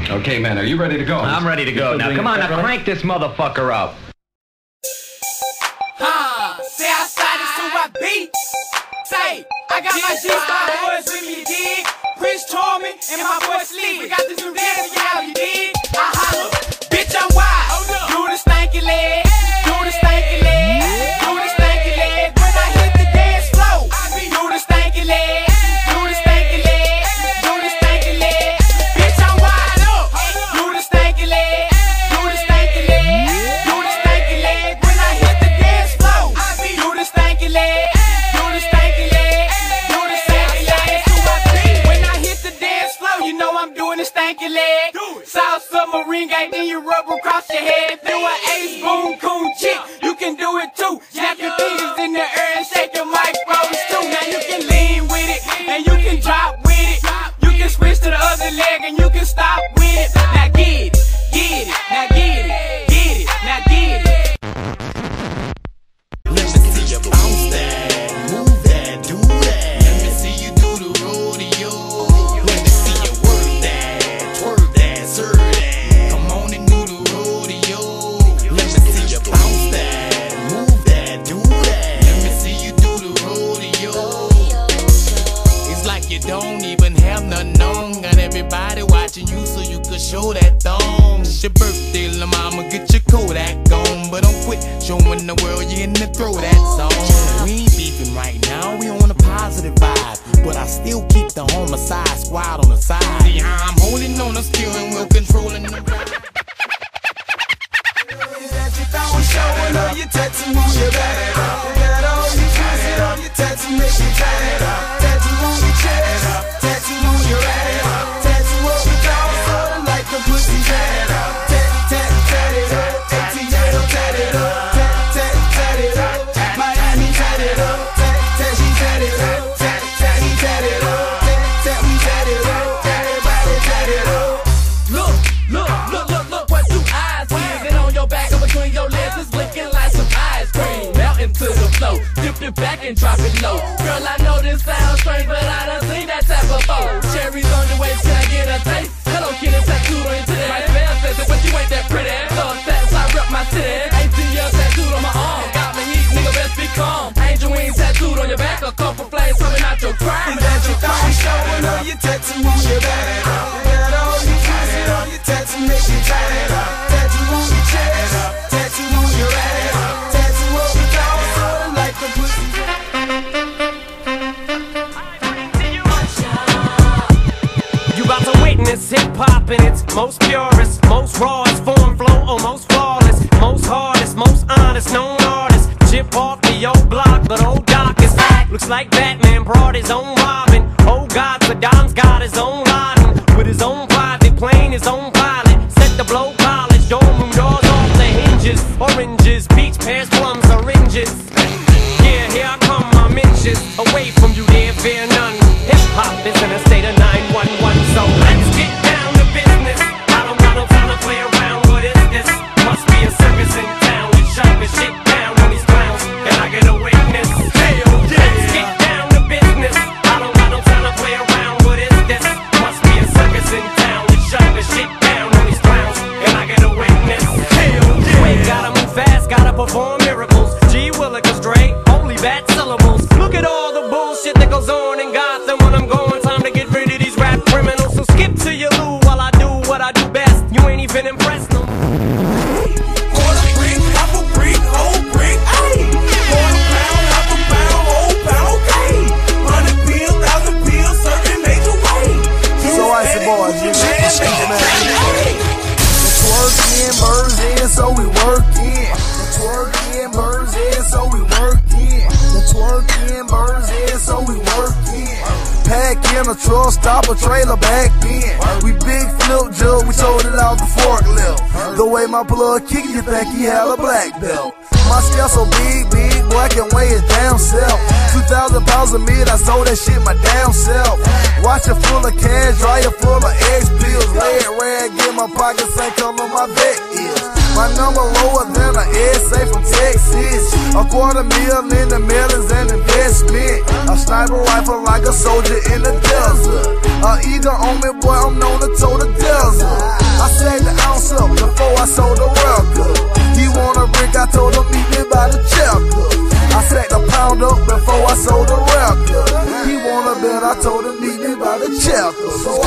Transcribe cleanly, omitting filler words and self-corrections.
Okay, man, are you ready to go? I'm ready to go. Now, come on, now crank this motherfucker up. Say I started, so I beat. Say, I got my G-Star boys with me, you dig? Prince Charming and my boy Sleep. We got this new dance for y'all, you dig? I holla, bitch, I'm wild. Do the stanky leg, do the stanky leg, do the stanky leg. When I hit the dance floor, do the stanky leg, do the stanky leg, do the stanky leg. Bitch, I'm wide up. Do the stanky leg, do the stanky leg, do the stanky leg. When I hit the dance floor, do the stanky leg, do the stanky leg, do the stanky leg. When I hit the dance floor, you know I'm doing the stanky leg. South Submarine gang, then you rub across your head. Do an ace boom coon chick, you can do it too. Snap your fingers in the air and shake your microphones too. Now you can lean with it and you can drop with it. You can switch to the other leg and you can stop with it. Now get it, now get it, get it, now get it. Let me see you bounce that, move that, do that. Let me see you do the rodeo. Let me see you work that, twerk that, serve that. Come on and do the rodeo. Let me see you bounce that, move that, do that. Let me see you do the rodeo. It's like you don't even have nothing on. Got everybody watching you so you could show that thong. It's your birthday, la mama, get your Kodak on. But don't quit showing the world you in the throw that song. We ain't beefing right now, we on a positive vibe. But I still keep the homicide squad on the side. See how I'm holding on the steering wheel, controlling the ride. Showing all your tattoo on your back. Got all your twisted on your tattoo, make you tatted up. Tattoo on your chest, tattoo on your ass. Tattoo up your jaw, sorta like the pussy tatted up. Tat, tat, tatted up. ATL tatted up. Tat, tat, tatted up. Miami tatted up. Tat, tat, she tatted up. Tat, tat, he tatted up. Tat, tat, we tatted up. Everybody tatted up. Look what you eyes see. On your back and between your legs is blinking like some ice cream. Melting to the flow, dip it back and drop it low. Girl, I know this sounds strange, but I done seen that type before. Cherries on the way, can I get a taste? Hello Kitty, tattooed on your titty. My spell says it, but you ain't that pretty. Love stats, I rep my city. ATL tattooed on my arm. Got me heat, nigga, best be calm. Angel wings tattooed on your back, a couple flames coming out your crack. That you thought showing all your tattoo on your back. Got all your twisted on your tattoo, make you tatted up. Tattoo on your chest, tattoo on your ass. Tattoo up your jaw, sorta like the pussy. You about to witness hip-hop in its most purest, most rawest form, flow, almost flawless, most hardest, most honest, known artist. Chip off the old block, but old Doc is back. Looks like Batman brought his own Robin. Oh God, Saddam's got his own Laden. With his own private plane, his own pilot. Set to blow college, dorm room doors off the hinges. Oranges, peach pears, plums, oranges. Yeah, here I come, I'm inches away from you, there fear none. Hip-hop is in a state of 911, so let's get down to business. I don't got no time to play around, what is this? Must be a circus in town, we shut this shit down on these clowns, and I get a witness. Hell yeah! Let's get down to business. I don't got no time to play around, what is this? Must be a circus in town, we shut this shit down on these clowns, and I get a witness. Hell yeah! Wait, gotta move fast, gotta perform miracles. G Willikers Dre, only bad syllables. Look at all the bullshit that goes on in Gotham when I'm going. Time to get rid of these rap criminals. So skip to your loo while I do what I do best. You ain't even impressed no. Quarter brick, half a brick, whole brick, ayy. Quarter pound, half a pound, whole pound, okay. 100 pills, 1,000 pills, serving major way. So I said, boys, you the twerking birds in, so we working. The twerking birds in, so we working. The twerking birds in, so we working. Pack in a truck, stop a trailer back then. We big flip jug, we sold it off the forklift. The way my plug kick, you think he had a black belt. My scale so big, boy, I can weigh it down self. 2,000 pounds of meat, I sold that shit my damn self. Watch it full of cash, dryer full of X pills. Red rag in my pocket, same color my vet is. My number lower than an SA from Texas. $250,000 in the mill is an investment. A sniper rifle like a soldier in the desert. Eagle on me, boy, I'm known to tow the desert. I told him meet me by the chapter. So